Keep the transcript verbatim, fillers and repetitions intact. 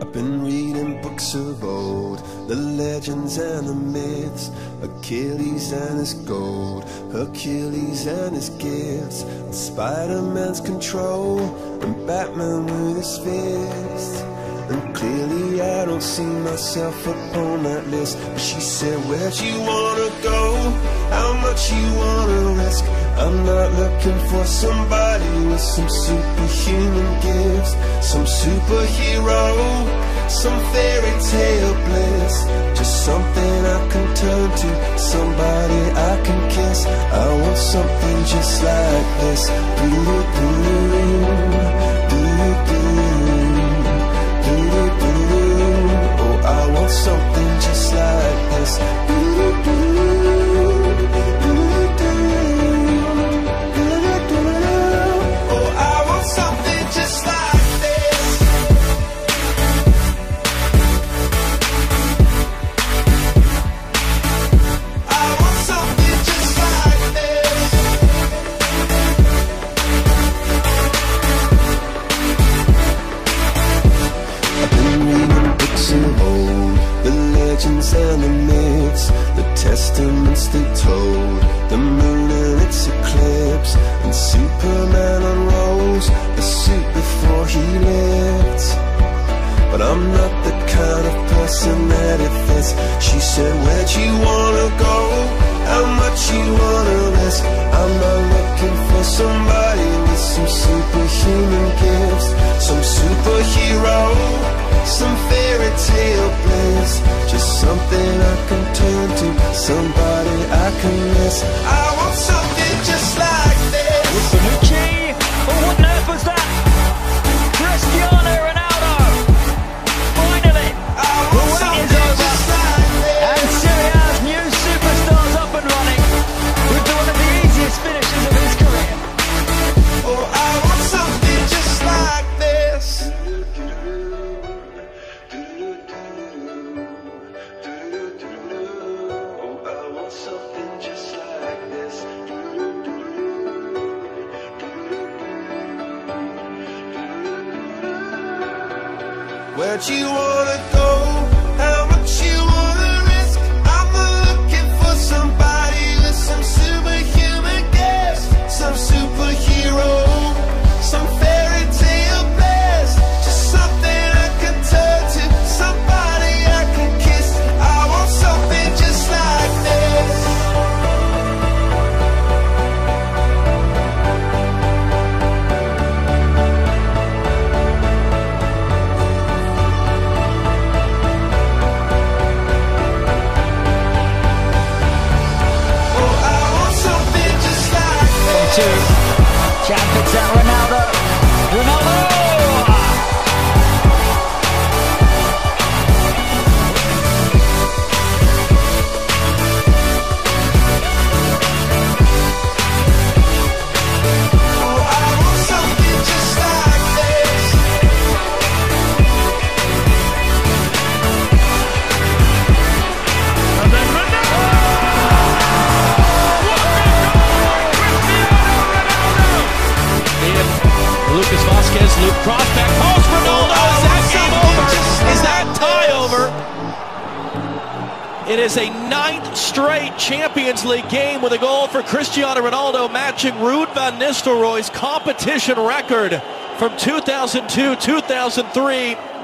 I've been reading books of old, the legends and the myths, Achilles and his gold, Hercules and his gifts, and Spider-Man's control, and Batman with his fists. And clearly I don't see myself upon that list. But she said, where'd you wanna go? How much you wanna risk? I'm not looking for somebody with some superhuman gifts, some superhero, some fairy tale bliss. Just something I can turn to, somebody I can kiss. I want something just like this. Doo-doo-doo, doo-doo-doo. Oh, I want something just like this. Oh, I want something just like this. I want something just like this. I've been reading books of old, the legends and the myths, the testaments they told, the moon and its eclipse, and Superman unrolls the suit before he lived. But I'm not the kind of person that it fits. She said, where'd you wanna go? How much you wanna risk? I'm not looking for somebody with some superhuman gifts, some superhero, some fairy tale bliss. Just something I can turn to, somebody I can miss. I want something just like this. With Bonucci, oh, what on earth was that? Cristiano Ronaldo, finally, the wait is over, and Serie A's new superstar's up and running with one of the easiest finishes of his career. Oh, I want something just like this. Oh, I want something just like this. Where'd you wanna go? How much you wanna risk? I'm not looking for somebody with some superhuman gifts, some superhero, some fairy tale bliss. Just something I can turn to, somebody I can kiss. I want something just like this. Oh, I want something just like this. Two, champions at Ronaldo, Ronaldo! Oh, I want something just like this. And then Ronaldo! Lucas Vazquez, Luke Cross, back post, Ronaldo, is that game over? Is that tie over? It is a ninth straight Champions League game with a goal for Cristiano Ronaldo, matching Ruud van Nistelrooy's competition record from two thousand two two thousand three.